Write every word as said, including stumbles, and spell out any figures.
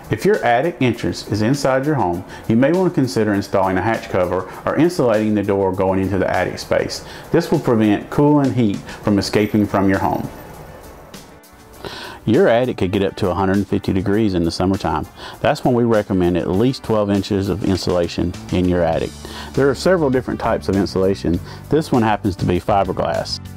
If your attic entrance is inside your home, you may want to consider installing a hatch cover or insulating the door going into the attic space. This will prevent cool and heat from escaping from your home. Your attic could get up to one hundred fifty degrees in the summertime. That's when we recommend at least twelve inches of insulation in your attic. There are several different types of insulation. This one happens to be fiberglass.